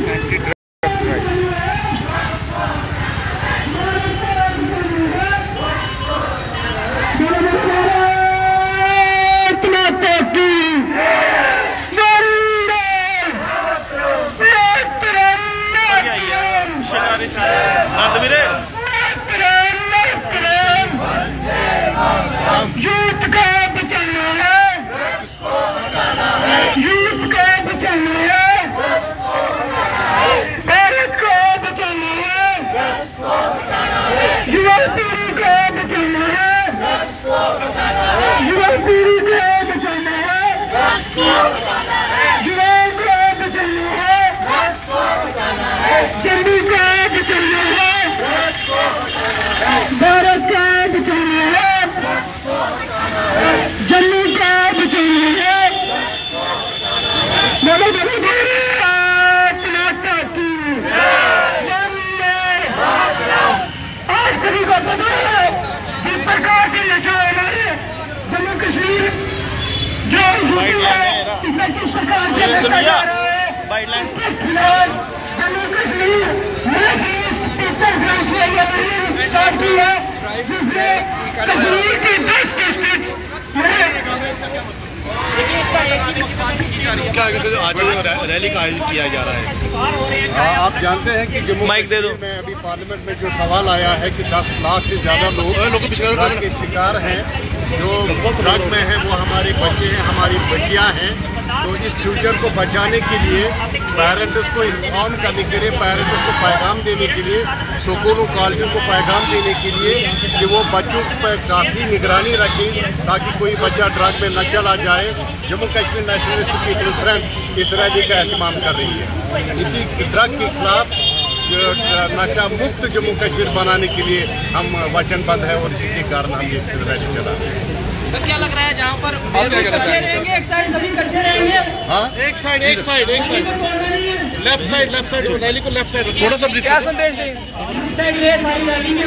Anti drug drive. Youth को बचाना है, यूथ को बचाना है, भारत को बचाना है, युवा पीढ़ी को बचाना है, युवा पीढ़ी को बचाना है, युवाओं को बचाना है, जम्मू को बचाना है, भारत को बचाना है, जम्मू का बचाना है। बोलो बोलो भारत माता की जय। आज सभी को पता है जिस प्रकार से नशा हो रहा है जम्मू कश्मीर जो यूपी है इसमें किस प्रकार से नशा जा रहा है इसके खिलाफ Jammu Kashmir people's national start की है जिसमें कश्मीर के 10 डिस्ट्रिक्ट क्या आज रैली का आयोजन किया जा रहा है? आप जानते हैं कि जम्मू में अभी पार्लियामेंट में जो सवाल आया है कि 10 लाख से ज्यादा लोग के शिकार हैं जो ड्रग में हैं, वो हमारे बच्चे हैं, हमारी बच्चियां हैं। तो इस फ्यूचर को बचाने के लिए पेरेंट्स को इन्फॉर्म करने के लिए, पेरेंट्स को पैगाम देने के लिए, स्कूलों कॉलेजों को पैगाम देने के लिए कि वो बच्चों पर काफ़ी निगरानी रखें ताकि कोई बच्चा ड्रग में न चला जाए। Jammu Kashmir nationalist people's front इस रैली का एहतमाम कर रही है। इसी ड्रग के खिलाफ नशा मुक्त जम्मू कश्मीर बनाने के लिए हम वचनबद्ध है और इसी के कारण हम ये रैली चला रहे हैं। सर क्या लग रहा है जहाँ पर आप क्या कहना चाहेंगे? एक साइड सभी करते रहेंगे, हाँ एक साइड लेफ्ट साइड रैली को लेफ्ट साइड थोड़ा सा क्या संदेश दें? साइड ये सारी रैली में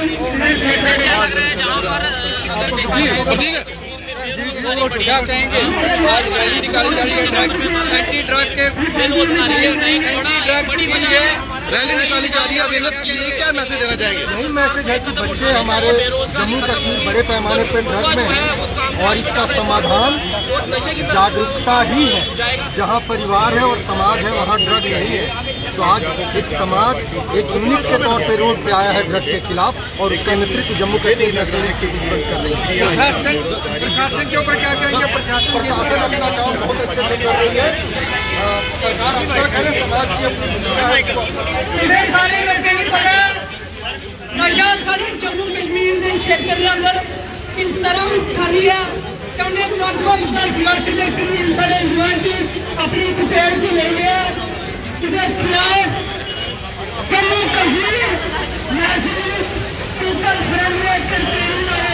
ठीक है। क्या कहेंगे? आज रैली निकाली जा रही है ड्रग एंटी ड्रग के विरोध में, एंटी ड्रग के लिए रैली निकाली जा रही है, अवेयरनेस की रही है, क्या मैसेज देना चाहेंगे? यही मैसेज है कि बच्चे हमारे जम्मू कश्मीर बड़े पैमाने पर ड्रग में हैं और इसका समाधान जागरूकता ही है। जहाँ परिवार है और समाज है वहाँ ड्रग नहीं है। तो आज एक समाज एक यूनिट के तौर पे रोड पे आया है ड्रग के खिलाफ और उसका नेतृत्व Jammu Kashmir nationalist people's front कर रही है। प्रशासन के ऊपर क्या कहेंगे? प्रशासन अपना काम बहुत अच्छे से कर रही है। सरकार अपना करे, समाज की अपनी भूमिका है। सारे लड़के की पकड़ नशा सारे जम्मू कश्मीर के क्षेत्र के अंदर इस तरह उठा लिया कि उन्हें लगभग 10 लाख के करीब बड़े युवाओं की अपनी चपेट में ले लिया। इधर खिलाफ Jammu Kashmir nationalist people's front ने